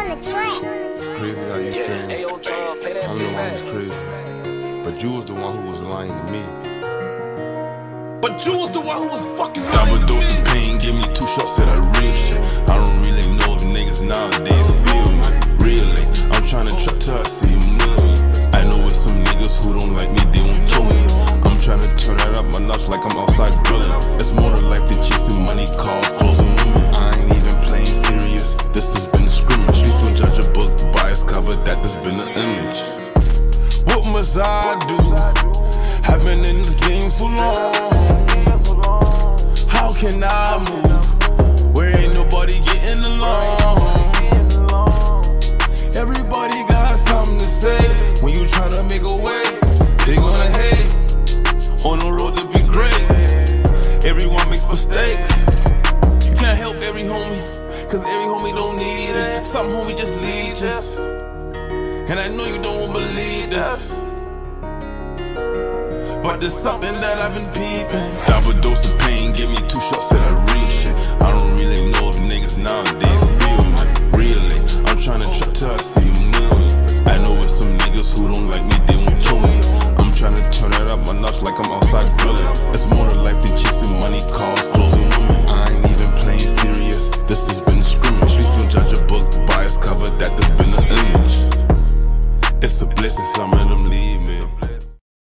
It's crazy how you saying I don't know why it's crazy, but you was the one who was lying to me. But you was the one who was fucking lying. Double dose of pain, give me 2 shots of that real shit. I don't really know if niggas nowadays feel me. Really, I'm trying to trap till I see a million. I know it's some niggas who don't like me, they won't tell me. I'm trying to turn that up my notch like I'm outside grilling. It's more to life than chasing money, cars, clothes, and women. I ain't even playing serious, this has been a scrimmage. Please don't judge a book by its cover, that has been an image. What must I do? I've been in this game so long. How can I move where ain't nobody getting along? Everybody got something to say. When you tryna make a way, they gonna hate. On the road to be great, everyone makes mistakes. You can't help every homie, cause every homie don't need it. Some homie just lead us, and I know you don't believe this, but there's something that I've been peeping. Double dose of pain, give me 2 shots of that real shit. I don't really know if niggas nowadays feel me. Really, I'm trying to trap till I see